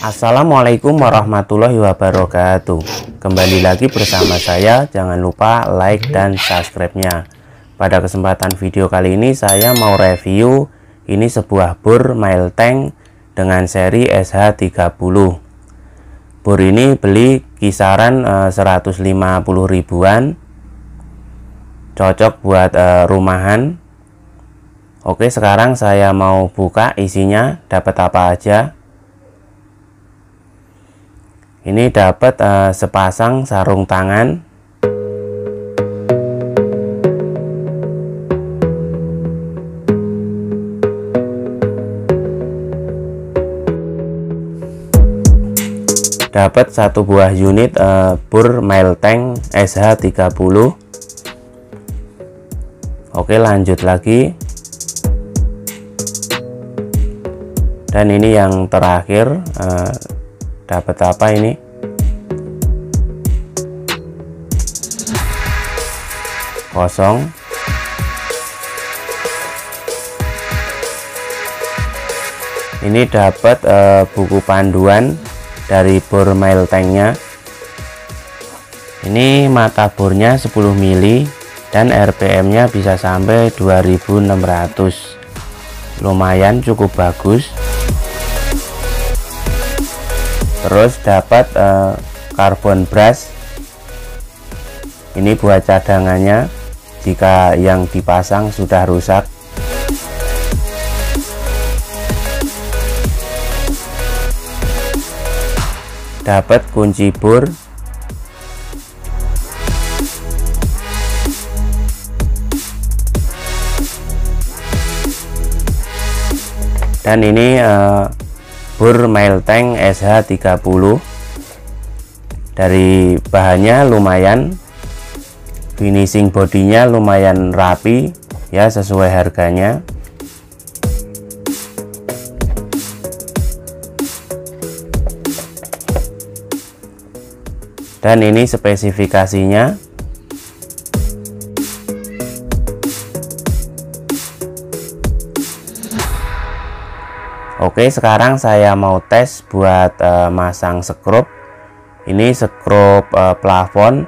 Assalamualaikum warahmatullahi wabarakatuh. Kembali lagi bersama saya. Jangan lupa like dan subscribe-nya. Pada kesempatan video kali ini saya mau review ini sebuah bor Mail Tank dengan seri SH30. Bor ini beli kisaran 150 ribuan. Cocok buat rumahan. Oke, sekarang saya mau buka isinya, dapat apa aja. Ini dapat sepasang sarung tangan, dapat satu buah unit bor Mail Tank SH30. Oke, lanjut lagi. Dan ini yang terakhir, dapat apa ini? Kosong. Ini dapat buku panduan dari bor Mail Tanknya. Ini mata bornya 10 mili dan RPM-nya bisa sampai 2600. Lumayan cukup bagus. Terus dapat carbon brush. Ini buat cadangannya jika yang dipasang sudah rusak. Dapat kunci bor. Dan ini bor Mail Tank SH30. Dari bahannya lumayan, finishing bodinya lumayan rapi ya, sesuai harganya. Dan ini spesifikasinya. Oke, sekarang saya mau tes buat masang skrup. Ini skrup plafon.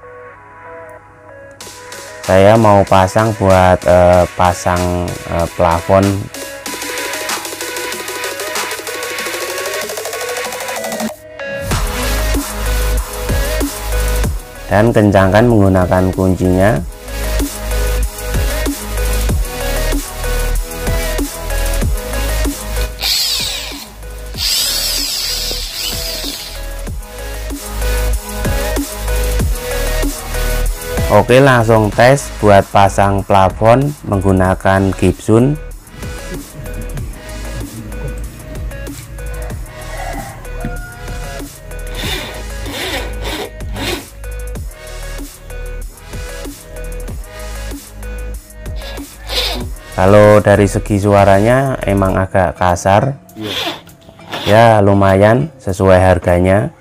Saya mau pasang buat pasang plafon. Dan kencangkan menggunakan kuncinya. Oke, langsung tes buat pasang plafon menggunakan Gibson. Kalau dari segi suaranya emang agak kasar. Ya, lumayan sesuai harganya.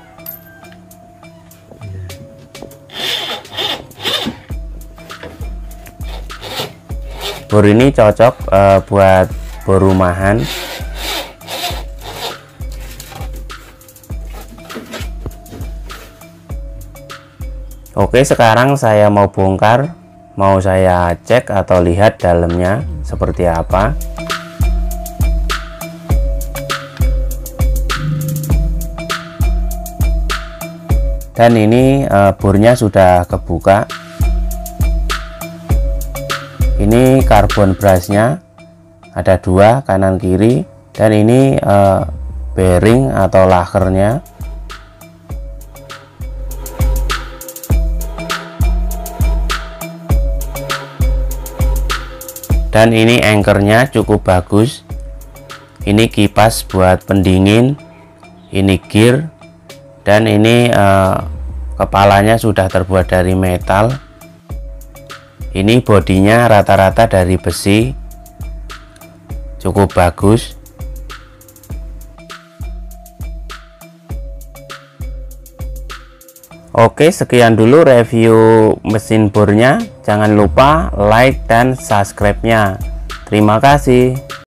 Bor ini cocok buat bor rumahan. Oke, sekarang saya mau bongkar, mau saya cek atau lihat dalamnya seperti apa. Dan ini bornya sudah kebuka. Ini carbon brushnya ada dua, kanan kiri. Dan ini bearing atau lakernya. Dan ini anchornya cukup bagus. Ini kipas buat pendingin. Ini gear. Dan ini kepalanya sudah terbuat dari metal. Ini bodinya rata-rata dari besi, cukup bagus. Oke, sekian dulu review mesin bornya. Jangan lupa like dan subscribe-nya. Terima kasih.